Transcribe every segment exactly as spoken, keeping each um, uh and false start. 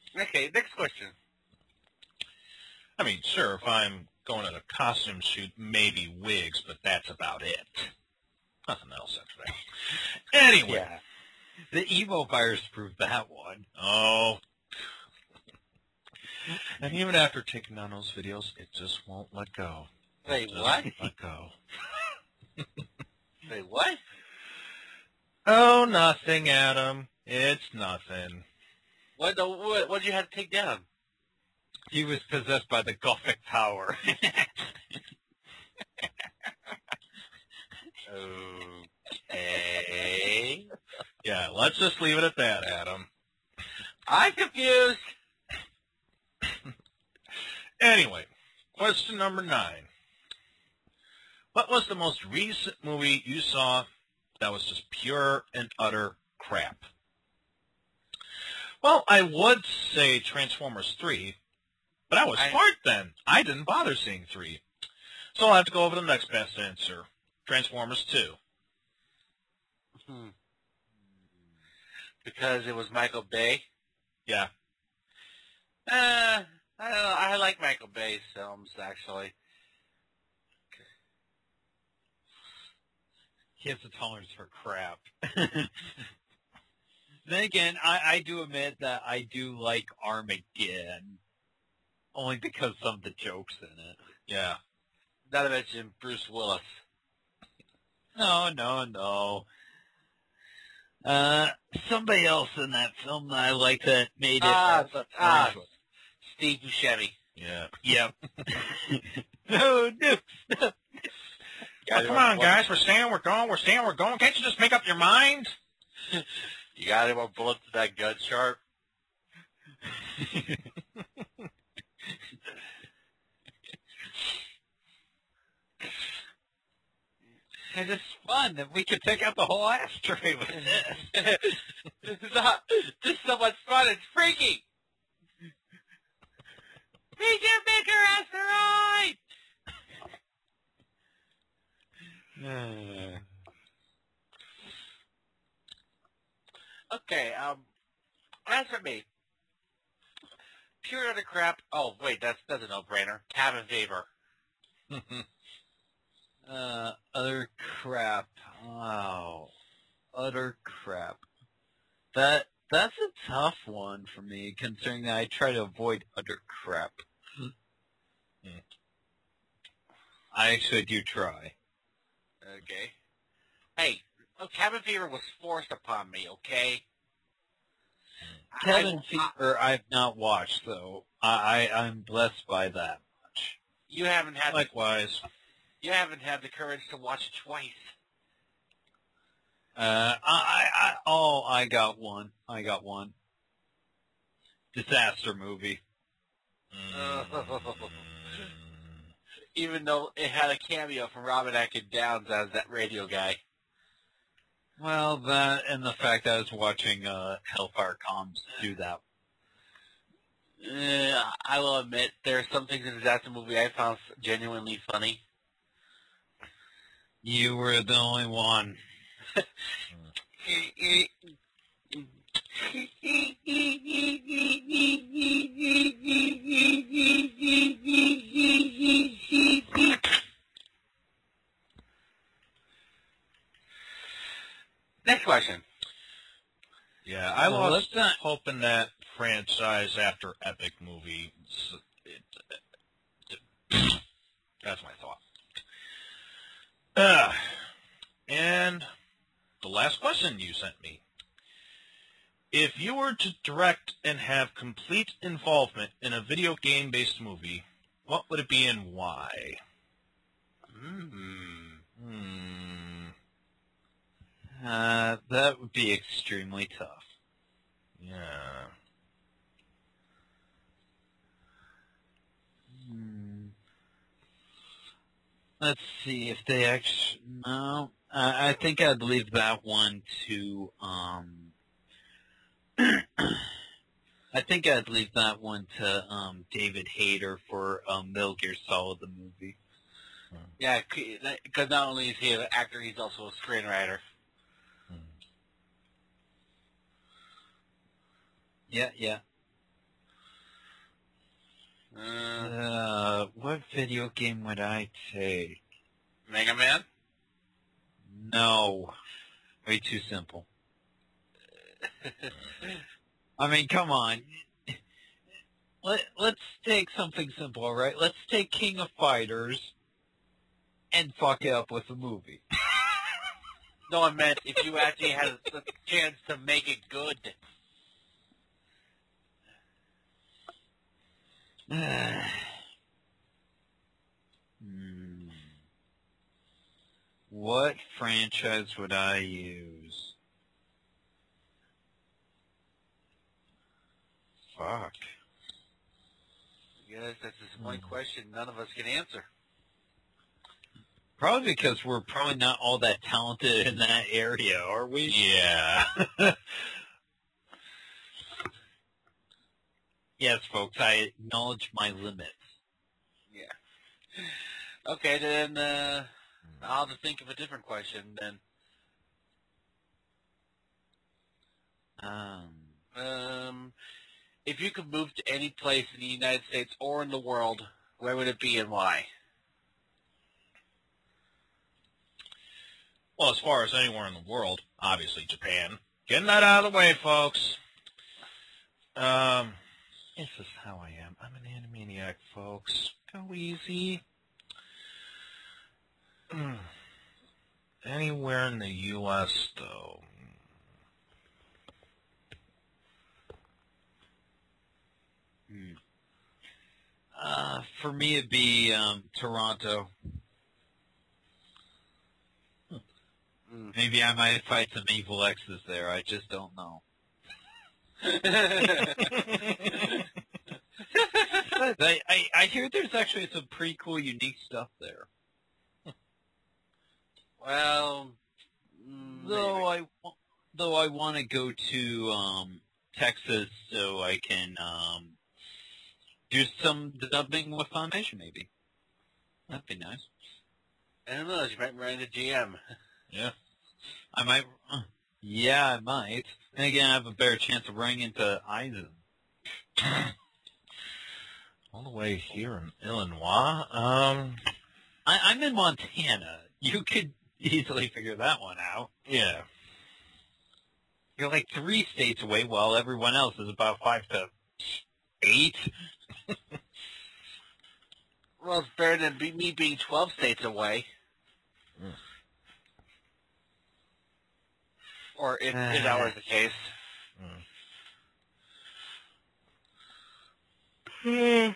Okay, next question. I mean, sure, if I'm going to a costume shoot, maybe wigs, but that's about it. Nothing else after that. Anyway. Yeah. The emo virus proved that one. Oh. And even after taking down those videos, it just won't let go. Wait, It just what? won't let go. Wait, what? Oh, nothing, Adam. It's nothing. What, the, what, what did you have to take down? He was possessed by the Gothic power. Okay. Yeah, let's just leave it at that, Adam. I'm confused. Anyway, question number nine. What was the most recent movie you saw that was just pure and utter crap? Well, I would say Transformers three, but I was I- smart then. I didn't bother seeing three. So I'll have to go over the next best answer. Transformers two. Hmm. Because it was Michael Bay? Yeah. Uh, I don't know. I like Michael Bay's films, actually. He has a tolerance for crap. Then again, I, I do admit that I do like Armageddon. Only because some of the jokes in it. Yeah. Not to mention Bruce Willis. No, no, no. Uh, somebody else in that film that I like that made it. Ah, uh, ah, Steve Buscemi. Yeah. Yep. no, no, no. Oh, come on, guys. We're saying we're going. We're saying we're going. Can't you just make up your mind? You got any more bullets to that gun, Sharp? It's just fun that we could take out the whole ashtray with this. This is not, this is so much fun. It's freaky. Meet your bigger asteroid. Okay, um, as for me, pure utter crap. Oh, wait, that's, that's a no-brainer. Cabin Fever. Uh, utter crap. Wow. Utter crap. That, that's a tough one for me, considering that I try to avoid utter crap. Hmm. I actually do try. Okay. Hey, oh, Cabin Fever was forced upon me, okay? Cabin I- I- Fever I've not watched, though. I, I, I'm blessed by that much. You haven't had the, Likewise. you haven't had the courage to watch it twice. Uh, I, I, I, oh, I got one. I got one. Disaster movie. Even though it had a cameo from Robin Atkin-Downs as that radio guy. Well, that and the fact that I was watching uh, Arcadiacomms do that. Uh, I will admit, there are some things in the disaster movie I found genuinely funny. You were the only one. Next question. Yeah, I Well, was let's not- hoping that franchise after Epic movie. It, it, it, that's my thought. Uh, and the last question you sent me. If you were to direct and have complete involvement in a video game-based movie, what would it be and why? Hmm. Hmm. Uh, that would be extremely tough. Yeah. Hmm. Let's see if they actually. No, I, I think I'd leave that one to. Um, I think I'd leave that one to um, David Hayter for um, Metal Gear Solid the movie. Yeah, because not only is he an actor, he's also a screenwriter. Yeah, yeah. Uh, Uh, what video game would I take? Mega Man? No. Way too simple. I mean, come on. Let, let's take something simple, all right? Let's take King of Fighters and fuck it up with a movie. No, I meant if you actually had a chance to make it good. hmm. What franchise would I use? Fuck. Yes, that's just one question none of us can answer. Probably because we're probably not all that talented in that area, are we? Yeah. Yes, folks, I acknowledge my limits. Yeah. Okay, then uh, I'll have to think of a different question then. Um, Um, if you could move to any place in the United States or in the world, where would it be and why? Well, as far as anywhere in the world, obviously Japan. Getting that out of the way, folks. Um, this is how I am. I'm an animaniac, folks. Go easy. Anywhere in the U S, though. hmm. Uh, for me, it'd be um, Toronto. Mm. Maybe I might fight some evil exes there. I just don't know. I, I, I hear there's actually some pretty cool, unique stuff there. Well, mm, Though maybe. I, though I want to go to um, Texas so I can um, do some dubbing with Foundation, maybe. That'd be nice. I don't know. You might run into G M. Yeah. I might. Uh, yeah, I might. And again, I have a better chance of running into Eizen. All the way here in Illinois. Um, I, I'm in Montana. You could easily figure that one out. yeah. You're like three states away, while everyone else is about five to eight. Well, it's better than be, me being twelve states away. Mm. Or if, if that were the case. Mm.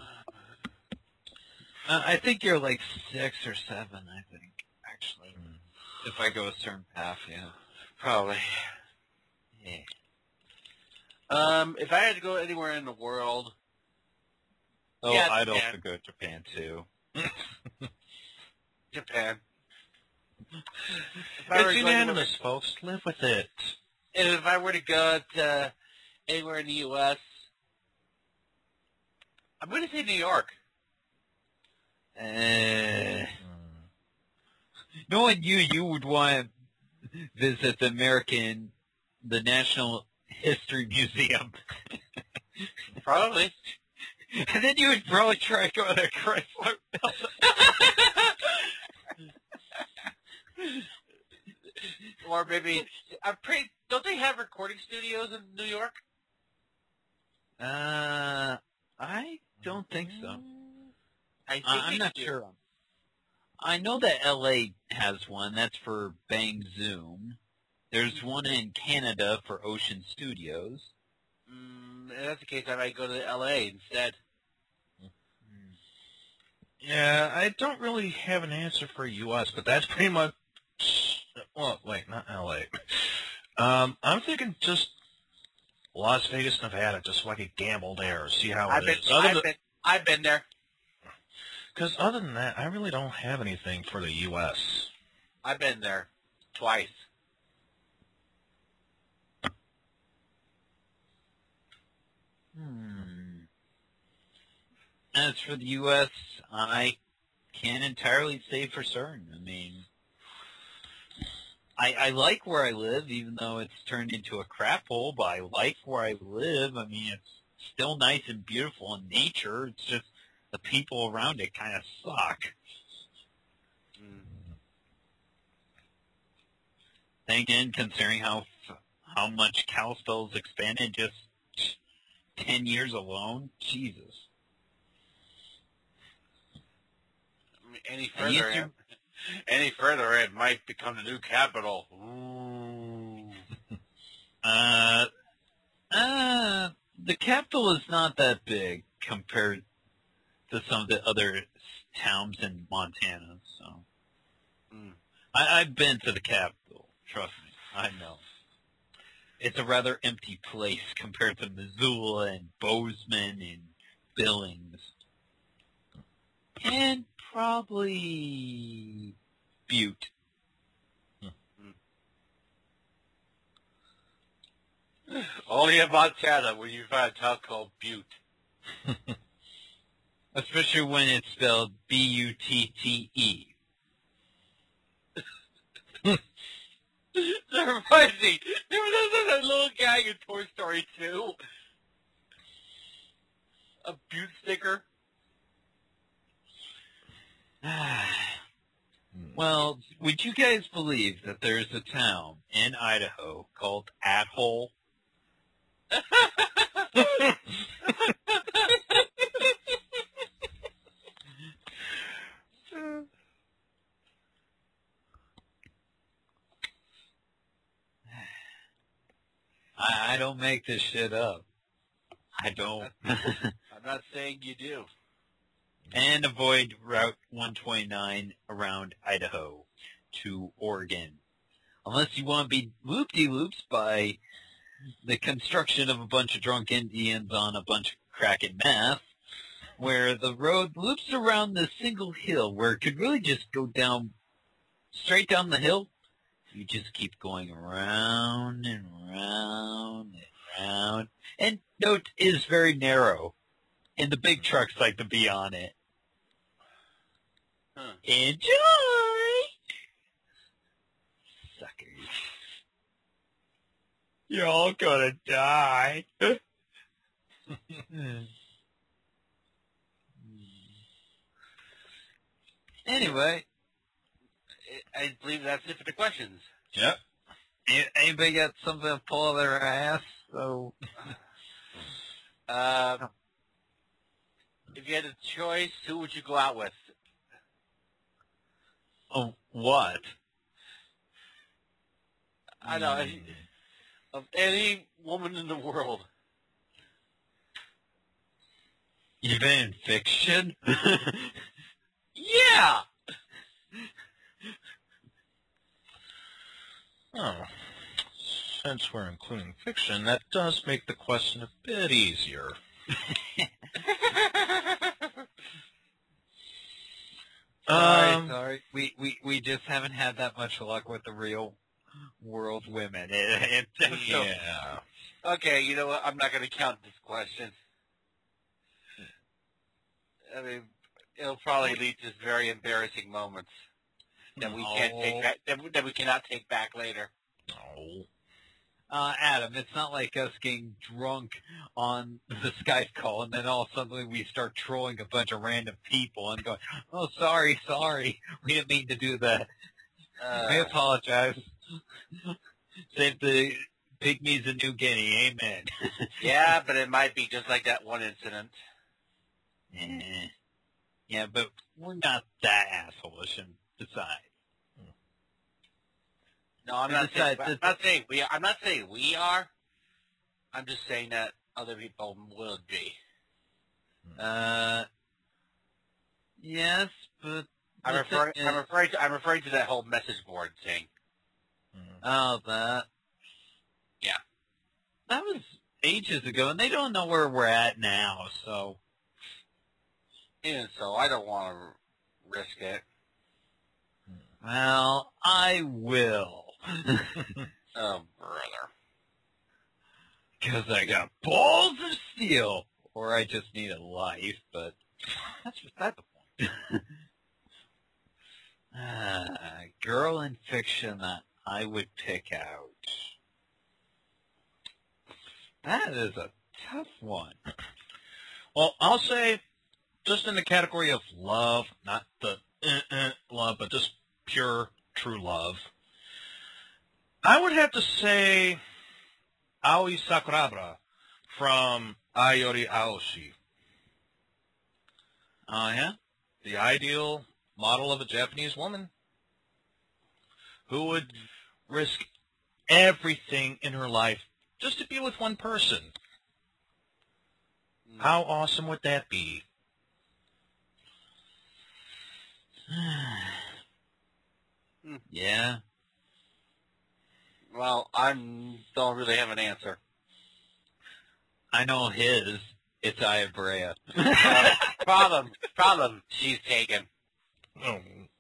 Uh, I think you're like six or seven, I think, actually. Mm. If I go a certain path, yeah. Probably. Yeah. Um, if I had to go anywhere in the world... Oh, Yeah, I'd Japan. also go to Japan, too. Japan. If I were It's to go unanimous, anywhere- folks. Live with it. And if I were to go to anywhere in the U S, I'm going to say New York. Uh, knowing you, you would want to visit the American, the National History Museum. Probably. And then you would probably try to go to Chrysler. Or maybe, I'm pretty, don't they have recording studios in New York? Uh, I don't think so. I think Uh, I'm they not do. sure. I know that L A has one. That's for Bang Zoom. There's one in Canada for Ocean Studios. Mm, if that's the case, I might go to L A instead. Yeah, I don't really have an answer for U S, but that's pretty much... Well, wait, not L A. Um, I'm thinking just Las Vegas, Nevada, just so I could gamble there, see how I've it been, is. Other I've than, been, I've been there. Because other than that, I really don't have anything for the U S. I've been there twice. Hmm. As for the U S, I can't entirely say for certain. I mean, I, I like where I live, even though it's turned into a crap hole, but I like where I live. I mean, it's still nice and beautiful in nature. It's just the people around it kind of suck. Mm. Then again, considering how how much Kalispell's expanded just ten years alone, Jesus. I mean, any And you further, two- any further, it might become the new capital. Ooh. Uh, uh, the capital is not that big compared to some of the other towns in Montana, so. Mm. I, I've been to the capital, trust me, I know. It's a rather empty place compared to Missoula and Bozeman and Billings. And probably Butte. Only in Montana where you find a town called Butte. Especially when it's spelled B U T T E. That reminds me, there was a little guy in Toy Story two. A Butte sticker. Well, would you guys believe that there's a town in Idaho called Athole? I, I don't make this shit up. I don't. I'm not saying you do. And avoid Route one twenty-nine around Idaho to Oregon. Unless you want to be loop-de-loops by the construction of a bunch of drunk Indians on a bunch of cracking meth, where the road loops around this single hill where it could really just go down, straight down the hill. You just keep going around and around and around. And note, it is very narrow, and the big trucks like to be on it. Huh. Enjoy! Suckers. You're all gonna die. Anyway, I believe that's it for the questions. Yep. a- anybody got something to pull out of their ass? So, Uh, if you had a choice, who would you go out with? oh, what? I know. if- Of any woman in the world. Even in fiction? Yeah! Oh. Since we're including fiction, that does make the question a bit easier. Sorry, Um, sorry. We, we, we just haven't had that much luck with the real world women. It, it, so- Yeah. Okay, you know what? I'm not going to count this question. I mean, it'll probably lead to very embarrassing moments that we can't No. take back, that, we- that we cannot take back later. No. Uh, Adam, it's not like us getting drunk on the Skype call and then all of a sudden we start trolling a bunch of random people and going, oh, sorry, sorry. We didn't mean to do that. I Uh, apologize. Save the pygmies of New Guinea. Amen. yeah, but it might be just like that one incident. Eh. Yeah, but we're not that assholeish and decide. No, I'm And not, saying, besides, I'm not saying we. I'm not saying we are. I'm just saying that other people will be. Uh, yes, but I'm the referring. thing I'm is- referring to. I'm referring to that whole message board thing. Oh, that. Yeah. That was ages ago, and they don't know where we're at now, so. And so I don't want to risk it. Well, I will. Oh, brother. Because I got balls of steel. Or I just need a life, but that's beside the point. uh, girl in fiction that I would pick out. That is a tough one. Well, I'll say, just in the category of love, not the uh-uh love, but just pure, true love, I would have to say Aoi Sakurabara from Ayori Aoshi. Oh, yeah? The ideal model of a Japanese woman who would risk everything in her life just to be with one person. How awesome would that be? Yeah. Well, I don't really have an answer. I know his. It's Ayabrea. Uh, problem, problem. She's taken. Oh.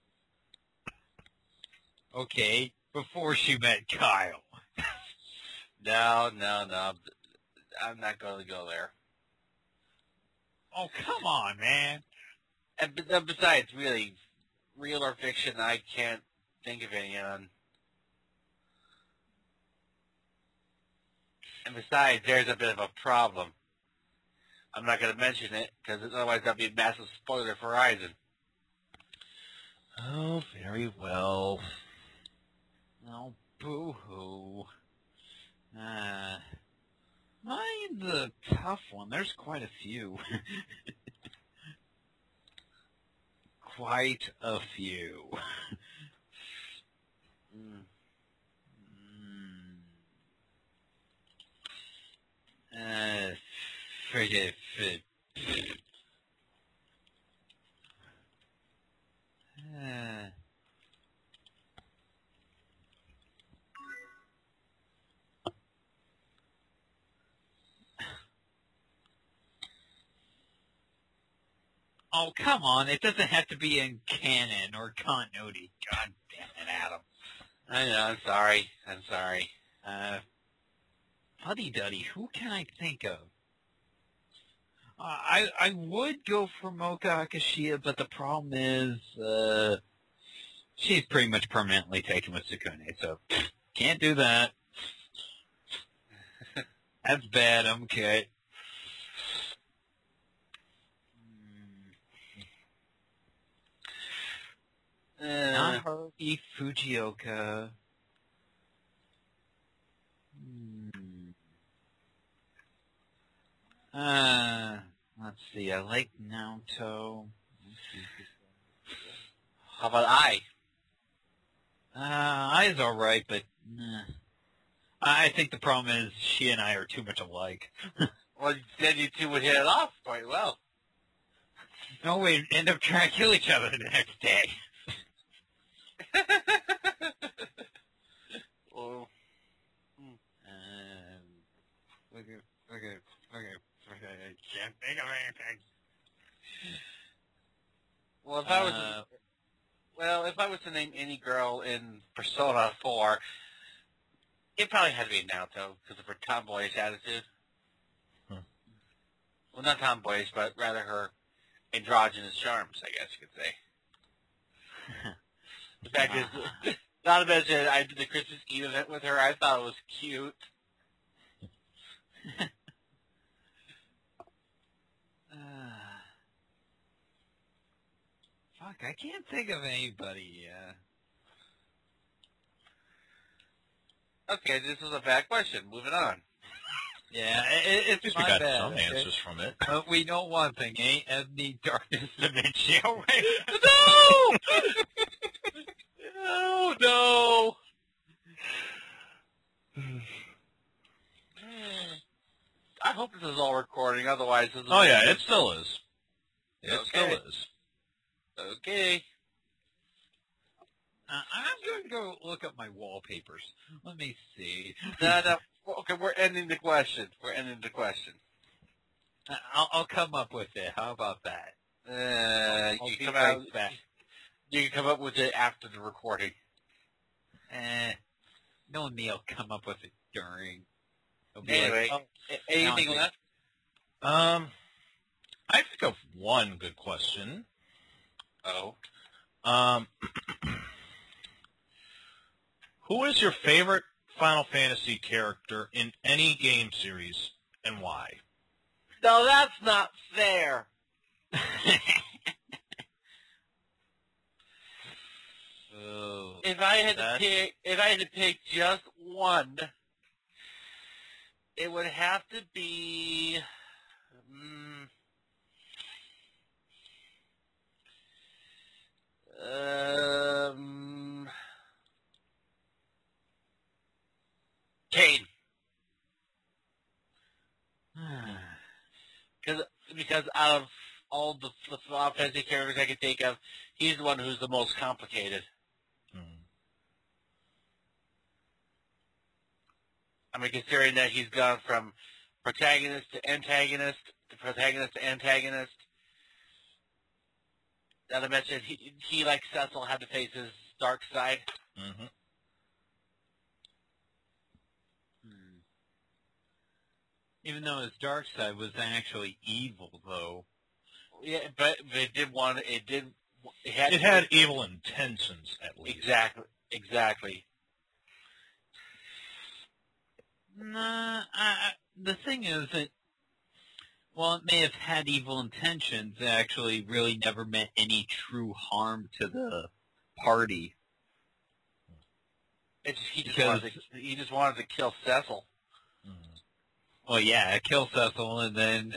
Okay, before she met Kyle. No, no, no. I'm not going to go there. Oh, come on, man. And b- besides, really, real or fiction, I can't think of any on. And besides, there's a bit of a problem. I'm not going to mention it, because otherwise that'll be a massive spoiler for Eizen. Oh, very well. Oh, boo-hoo. Uh, mine's a tough one. There's quite a few. Quite a few. Mm. Mm. Uh, forget it. Uh, oh, come on. It doesn't have to be in canon or continuity. God damn it, Adam. I know, I'm sorry. I'm sorry. Uh, Fuddy-Duddy, who can I think of? Uh, I I would go for Mocha Akashiya, but the problem is, uh, she's pretty much permanently taken with Sukune, so can't do that. That's bad, I'm okay. Uh, Not Haruhi Fujioka. Hmm. Uh, let's see. I like Naoto. how about I? Uh, Ai's alright, but nah. I think the problem is she and I are too much alike. Well, then you two would hit it off quite well. No, we'd end up trying to kill each other the next day. Well, Um, okay, okay, okay. I can't think of anything. well, if I was, Uh, well, if I was to name any girl in Persona four, it probably had to be Naoto because of her tomboyish attitude. Hmm. Well, not tomboyish, but rather her androgynous charms, I guess you could say. The fact is, not to mention, I did the Christmas Eve event with her. I thought it was cute. uh, fuck, I can't think of anybody. Uh, Okay, this is a bad question. Moving on. yeah, it, At it's least we my got bad. some okay? answers from it. But we know one thing, ain't Ebony Darkness Dementia. No! No, no. I hope this is all recording. Otherwise, this is Oh, yeah, it still is. It Okay. still is. Okay. Uh, I'm going to go look up my wallpapers. Let me see. No, no. Okay, we're ending the question. We're ending the question. Uh, I'll, I'll come up with it. How about that? Uh, I'll you be come right out. back. You can come up with it after the recording. Eh, no one will come up with it during. It'll be Anyway, like, a- anything now I left? Um, I think of one good question. Oh. Um, who is your favorite Final Fantasy character in any game series, and why? No, that's not fair. Oh, If I had that's... to pick, if I had to pick just one, it would have to be. Um, um, Kane. Because because out of all the, the Final Fantasy characters I can think of, he's the one who's the most complicated. Mm. I mean, considering that he's gone from protagonist to antagonist to protagonist to antagonist. Not to mention, he, he like Cecil, had to face his dark side. Mm-hmm. Hmm. Even though his dark side was actually evil, though. Yeah, but, but it did want it did it had, It had evil intentions, at least. exactly exactly. Nah, I, the thing is that, while it may have had evil intentions, it actually really never meant any true harm to the party. It just, he just Because- wanted to, he just wanted to kill Cecil. Mm. Well, yeah, kill Cecil and then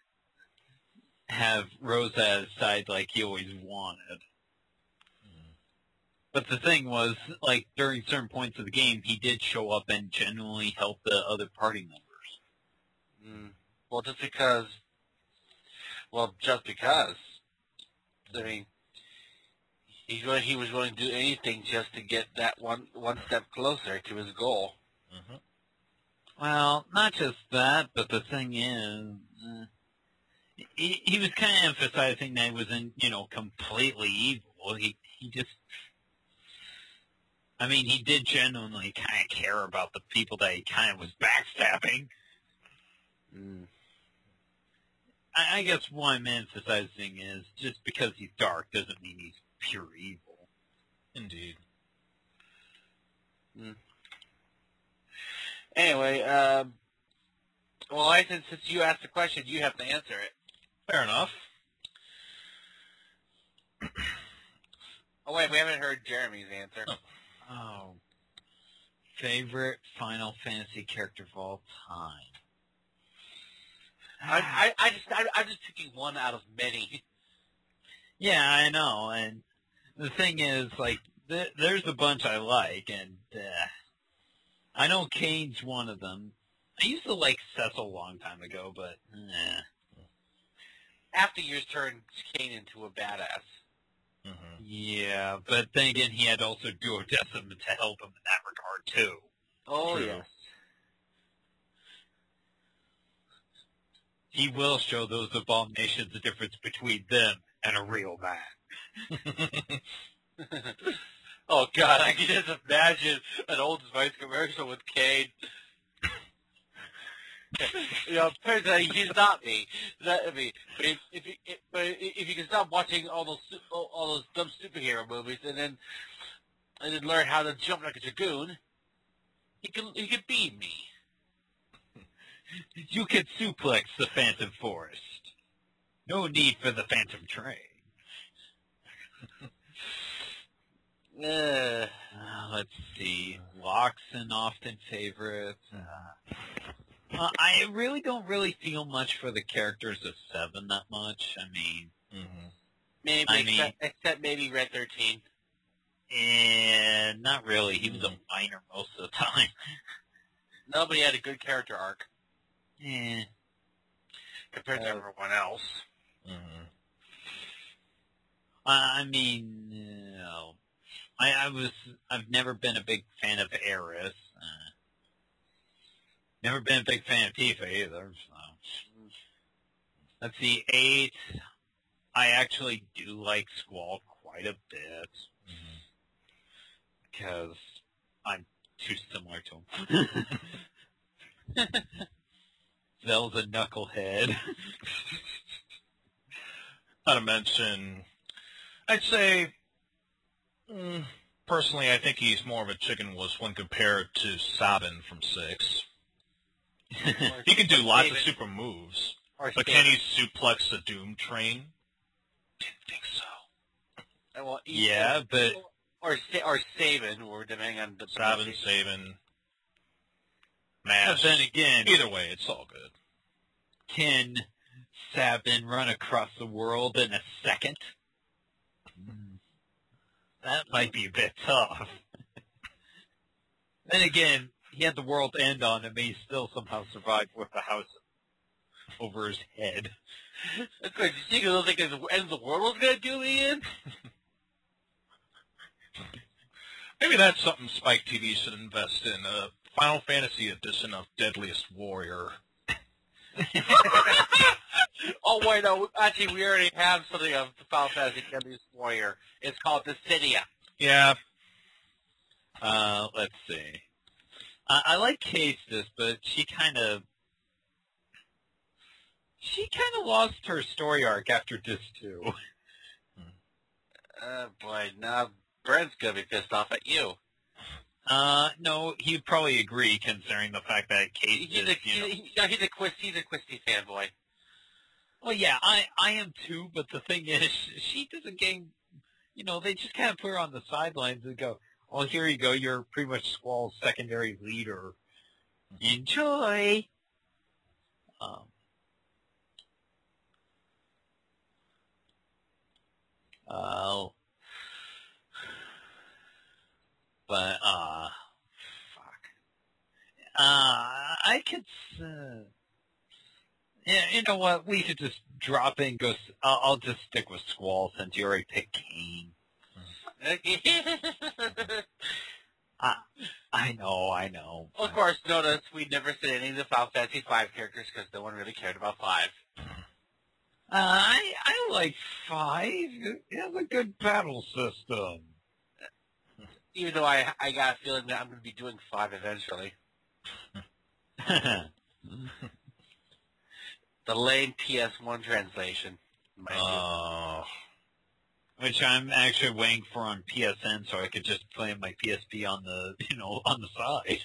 have Rosa at his side like he always wanted. Mm. But the thing was, like, during certain points of the game, he did show up and genuinely help the other party members. Mm. Well, just because. Well, just because. I mean, he really, he was willing to do anything just to get that one one step closer to his goal. Mm-hmm. Well, not just that, but the thing is, uh, he, he was kind of emphasizing that he wasn't, you know, completely evil. He, he just, I mean, he did genuinely kind of care about the people that he kind of was backstabbing. Mm. I, I guess what I'm emphasizing is just because he's dark doesn't mean he's pure evil. Indeed. Mm. Anyway, um, well, Eizen, since you asked the question, you have to answer it. Fair enough. Oh, wait, we haven't heard Jeremy's answer. Oh. Oh. Favorite Final Fantasy character of all time? I, I, I just, I, I'm just picking one out of many. Yeah, I know, and the thing is, like, th- there's a bunch I like, and uh, I know Kane's one of them. I used to like Cecil a long time ago, but eh. After years turned Kane into a badass. Mm-hmm. Yeah, but then again, he had also Duodecim to help him in that regard, too. Oh, True. yes. He will show those abominations the difference between them and a real man. Oh, God, I can just imagine an Old Spice commercial with Kane. You know, personally, he's not me. That, I mean, but if, if, you, if, but if you can stop watching all those su- all, all those dumb superhero movies and then and then learn how to jump like a dragoon, he can he can beat me. You can suplex the Phantom Forest. No need for the Phantom Train. Uh, Uh, let's see. Locks and often favorites. Uh, uh, I really don't really feel much for the characters of Seven that much. I mean, Mm-hmm. maybe I mean- except, except maybe Red thirteen. and not really. He was a minor most of the time. Nobody had a good character arc Eh. compared to Uh, everyone else. Mm-hmm. I mean, you know, I, I was. I've never been a big fan of Eris. Uh, never been a big fan of Tifa either. So. Let's see, eight. I actually do like Squall quite a bit Mm-hmm. because I'm too similar to him. Zel's a knucklehead. Not to mention, I'd say, mm, personally, I think he's more of a chicken was when compared to Sabin from six. He can do lots of David. super moves. Or But can he suplex a Doom train? Didn't think so. Well, Yeah, but... Or, or Saban, or depending on the... Sabin, Saban, Mash. But then again... Either way, it's all good. Can Sabin run across the world in a second? That might be a bit tough. Then again, he had the world end on him, and he still somehow survived with the house over his head. That's good. You think you think the end of the world was going to do, Ian? Maybe that's something Spike T V should invest in, a Final Fantasy edition of Deadliest Warrior. Oh, wait, no. Actually, we already have something of the Final Fantasy Deadliest Warrior. It's called Dissidia. Yeah. Uh, let's see. I, I like Castus, but she kind of... She kind of lost her story arc after Dis two. Oh, boy. Now Brent's going to be pissed off at you. Uh, no, he'd probably agree, considering the fact that Castus, He's a, you know... he, no, he's a Quist, he's a Quisty fanboy. Well, yeah, I, I am too, but the thing is, she doesn't game... You know, they just kind of put her on the sidelines and go, well, here you go, you're pretty much Squall's secondary leader. Enjoy! Um... Uh, but, uh, fuck. Uh, I could, uh, yeah, you know what, we could just drop in and go, I'll, I'll just stick with Squall since you already picked Kane. I, I know, I know. Of course, notice we never said any of the Final Fantasy five characters because no one really cared about five. Uh, I I like five. It has a good battle system. Even though I I got a feeling that I'm going to be doing five eventually. The lame P S one translation. Oh. Which I'm actually waiting for on P S N so I could just play my P S P on the, you know, on the side.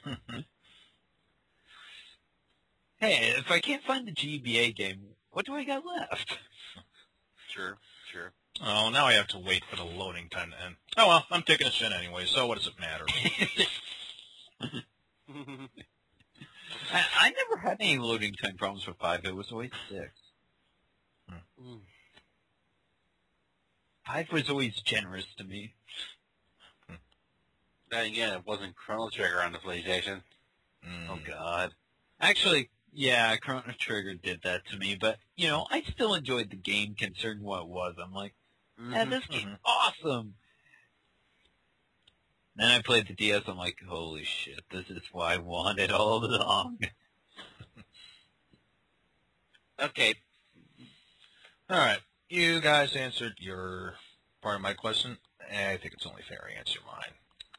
Hey, if I can't find the G B A game, what do I got left? Sure, sure. Oh, now I have to wait for the loading time to end. Oh, well, I'm taking a shit anyway, so what does it matter? I, I never had any loading time problems with five. It was always six. Hmm. Five was always generous to me. Then again, it wasn't Chrono Trigger on the PlayStation. Mm. Oh, God. Actually, yeah, Chrono Trigger did that to me, but, you know, I still enjoyed the game considering what it was. I'm like, yeah, this game's Mhm. awesome. Then I played the D S, I'm like, holy shit, this is what I wanted all along. Okay. All right. You guys answered your part of my question. I think it's only fair I answer mine.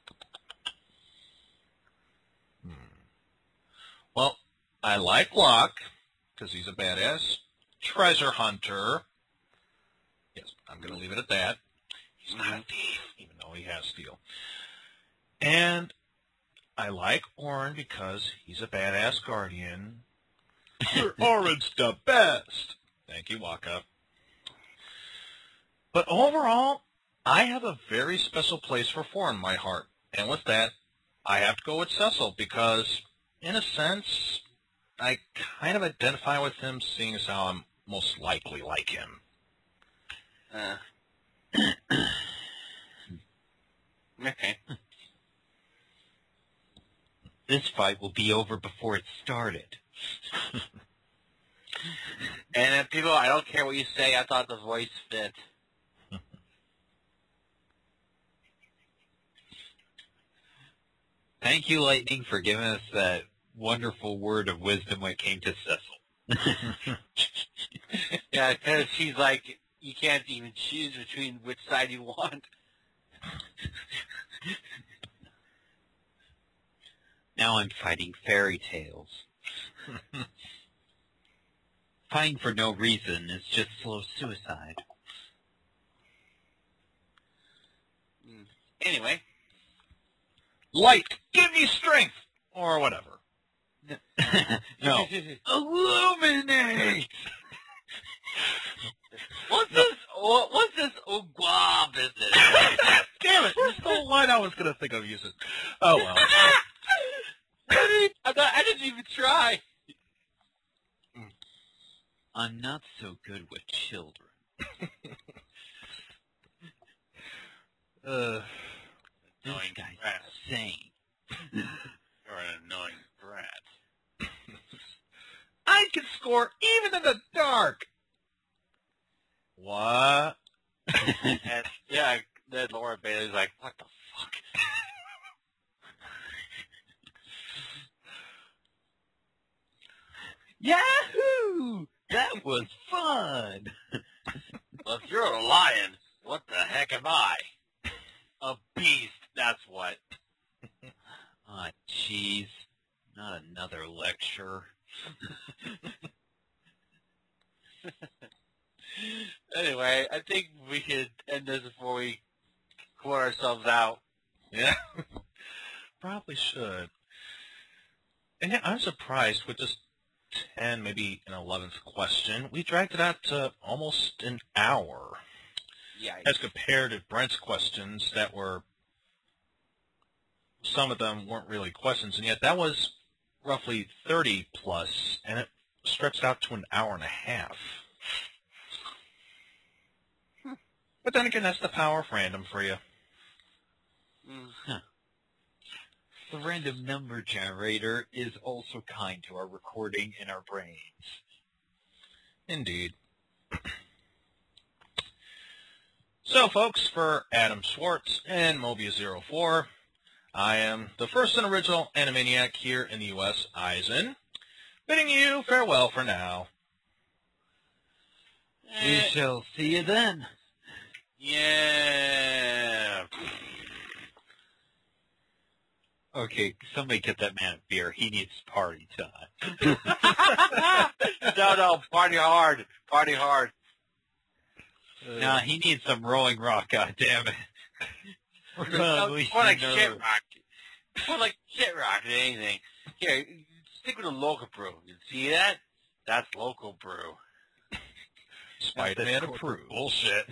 Hmm. Well, I like Locke, because he's a badass. Treasure hunter. Yes, I'm going to leave it at that. He's not a thief, even though he has steel. And I like Orin because he's a badass guardian. Orin's the best. Thank you, Waka. But overall, I have a very special place for four in my heart. And with that, I have to go with Cecil because, in a sense, I kind of identify with him seeing as how I'm most likely like him. Uh. Okay. This fight will be over before it started. And uh, people, I don't care what you say, I thought the voice fit. Thank you, Lightning, for giving us that wonderful word of wisdom when it came to Cecil. Yeah, because she's like, you can't even choose between which side you want. Now I'm fighting fairy tales. Fighting for no reason is just slow suicide. Anyway. Light, give me strength! Or whatever. No. Illuminate! What's this? What, what's this Ogwa business? Damn it! This whole line I was gonna think of using. Oh well. I, not, I didn't even try. I'm not so good with children. uh, This Annoying guy's brat. insane. You're an annoying brat. I can score even in the dark. What? And yeah, then Laura Bailey's like, what the fuck? Yahoo! That was fun! Well, if you're a lion, what the heck am I? A beast, that's what. Ah, jeez. Not another lecture. Anyway, I think we could end this before we clear ourselves out. Yeah. Probably should. And yeah, I'm surprised with just ten, maybe an eleventh question. We dragged it out to almost an hour. Yeah. As compared to Brent's questions that were, some of them weren't really questions, and yet that was roughly thirty plus, and it stretched out to an hour and a half. Hmm. But then again, that's the power of random for you. Mm. Huh. The random number generator is also kind to our recording in our brains. Indeed. So, folks, for Adamschwartze and Mobius zero four, I am the first and original Animaniac here in the U S, Eizen, bidding you farewell for now. We Eh, shall see you then. yeah. Okay, somebody get that man a beer. He needs party time. no, no, party hard. Party hard. Nah, he needs some Rolling Rock, goddammit. We're No, gonna more leave like you shit nerves. rock. More like shit rock than anything. Here, stick with the local brew. You see that? That's local brew. Spider-Man That's approved. bullshit.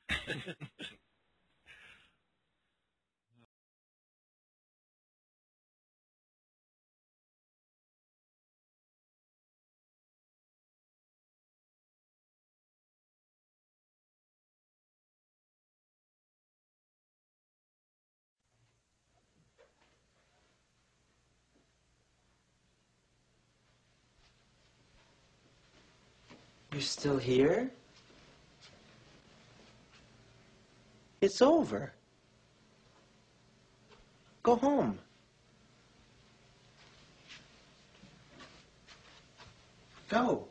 You're still here? It's over. Go home. Go.